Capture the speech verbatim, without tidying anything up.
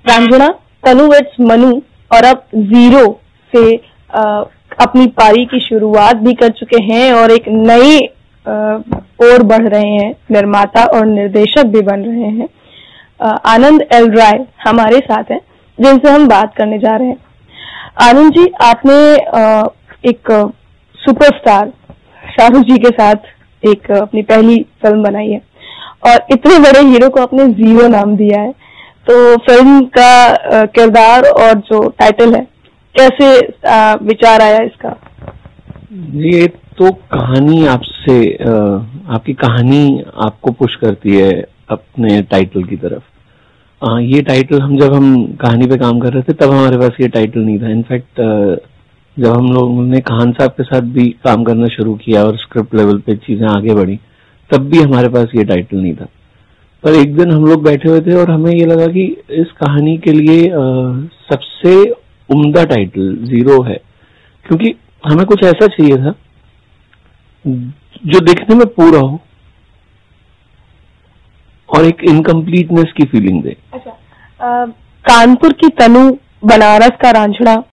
रांझणा, तनु wits Manu और अब zero से आ, अपनी पारी की शुरुआत भी कर चुके हैं और एक नई ओर बढ़ रहे हैं, निर्माता और निर्देशक भी बन रहे हैं। आ, आनंद एल राय हमारे साथ हैं, जिनसे हम बात करने जा रहे हैं। आनंद जी, आपने आ, एक सुपरस्टार शाहरुख जी के साथ एक अपनी पहली फिल्म बनाई है और इतने बड़े हीरो को आपने जीरो नाम दिया है, तो फिल्म का किरदार और जो टाइटल है, कैसे विचार आया इसका? ये तो कहानी आपसे, आपकी कहानी आपको पुश करती है अपने टाइटल की तरफ। आ, ये टाइटल हम जब हम कहानी पे काम कर रहे थे तब हमारे पास ये टाइटल नहीं था। इनफैक्ट जब हम लोगों ने खान साहब के साथ भी काम करना शुरू किया और स्क्रिप्ट लेवल पे चीजें आगे बढ़ी, तब भी हमारे पास ये टाइटल नहीं था। पर एक दिन हम लोग बैठे हुए थे और हमें ये लगा कि इस कहानी के लिए आ, सबसे उम्दा टाइटल जीरो है, क्योंकि हमें कुछ ऐसा चाहिए था जो दिखने में पूरा हो और एक इनकम्प्लीटनेस की फीलिंग दे। अच्छा, आ, कानपुर की तनु, बनारस का रांझणा,